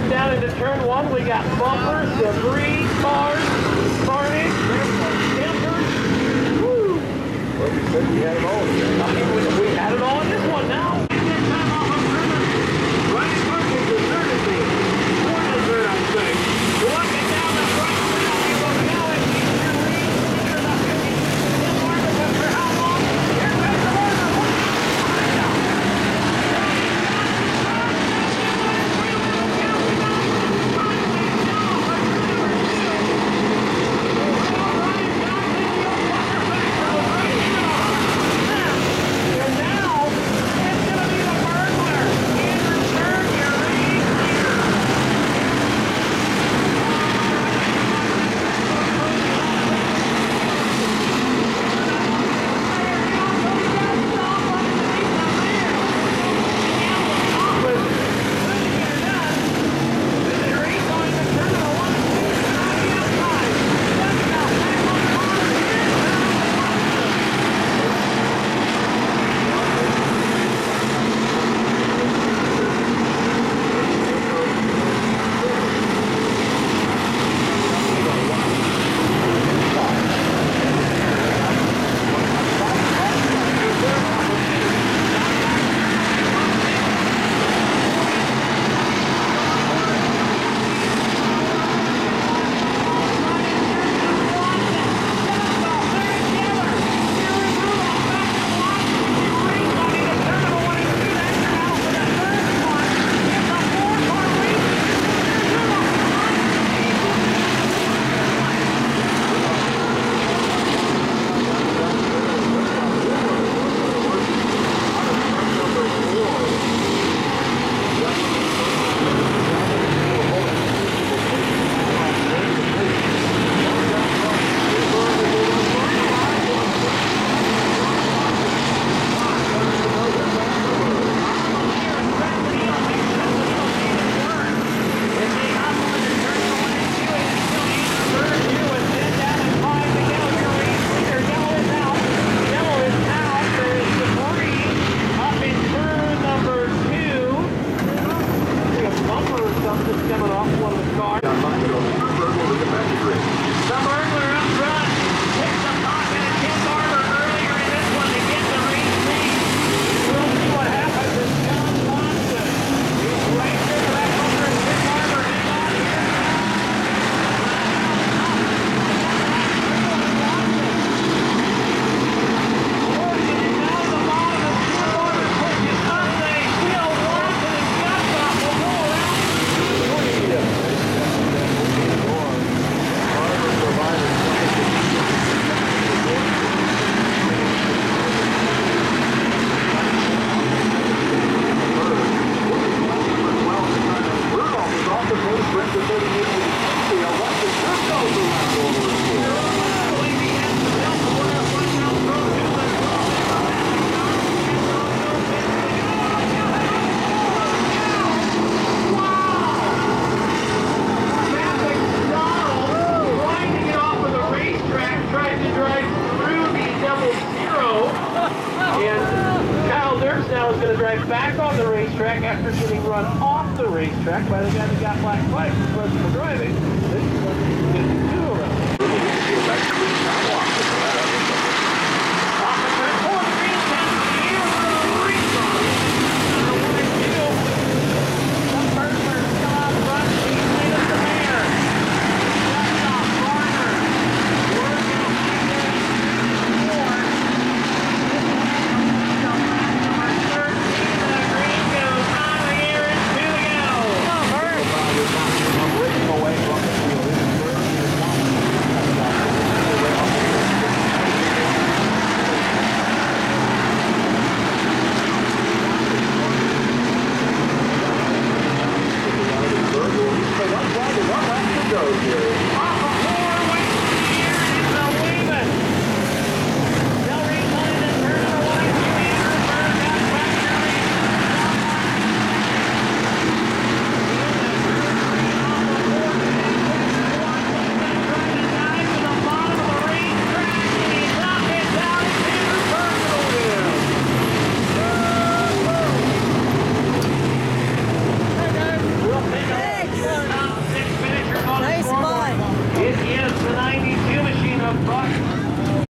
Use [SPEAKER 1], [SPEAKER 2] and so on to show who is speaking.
[SPEAKER 1] Down into turn one, we got bumpers, debris, cars, carnage, dampers. Woo!
[SPEAKER 2] Well, you said we had it all.
[SPEAKER 1] We had it all in this one now. Right parking desertedly. More desert, I think. Walking down the front trail, we will go and keep your lead. Leaders up to the market for how long? Here comes the order. Back on the racetrack after getting run off the racetrack by the guy that got black flags for driving. This is what they did to do around.